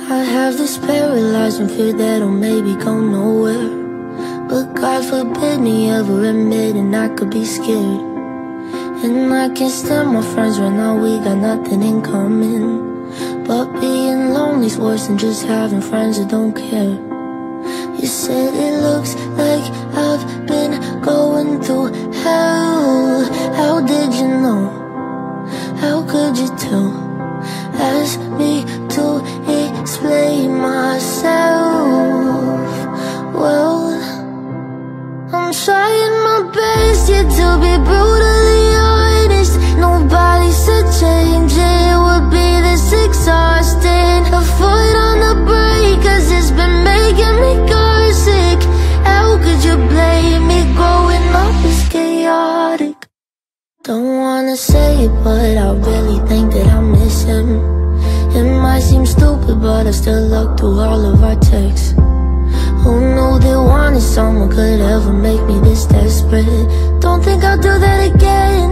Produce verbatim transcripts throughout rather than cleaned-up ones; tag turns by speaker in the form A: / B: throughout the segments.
A: I have this paralyzing fear that I'll maybe go nowhere, but God forbid me ever admitting I could be scared. And I can't stand my friends right now, we got nothing in common, but being lonely's worse than just having friends that don't care. You said it looks like I've been going through hell. How did you know? How could you tell? Ask me to explain myself. Well, I'm trying my best yet to be brutally honest. Nobody said change it would be this exhausting. A foot on the brake, cause it's been making me car sick. How could you blame me? Growing up is chaotic. Don't wanna say it, but I really think that I miss him. It might seem stupid, but I still look through all of our texts. Who knew that wanting someone could ever make me this desperate? Don't think I'll do that again.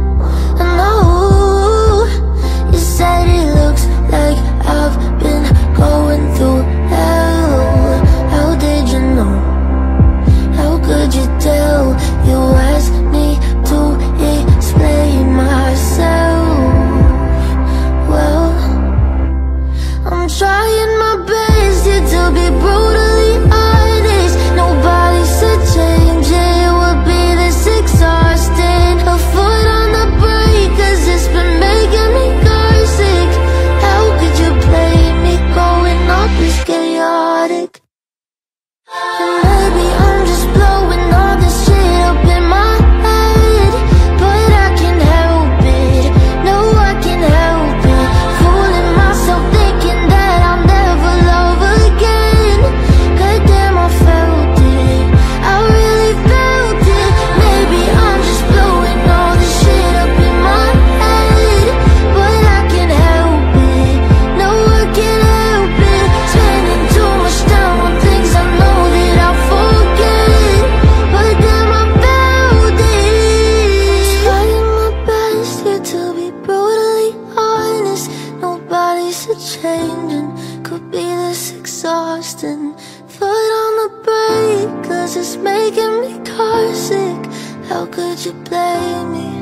A: No, you said it looks like I've been going through hell. How did you know? How could you tell? You asked me to explain myself. Well, I'm trying my best here to be brutally honest. Nobody said change it would be this exhausting. A foot on the brake, cause it's been making me car sick. How could you blame me? Growing up is chaotic. And maybe I'm just blowing all this shit up in my head, but I can't help it. No, I can't help it. Fooling myself thinking that I'll never love again. Goddamn, I felt it. I really felt it. Maybe I'm just blowing all this shit up in my head, but I can't help it. No, I can't help it. Spending too much time on things I know that I'll forget, but damn, I felt it. Trying my best here to be brutally honest. Nobody said changing could be this exhausting. Foot on the brake, cause it's making me car sick. How could you blame me?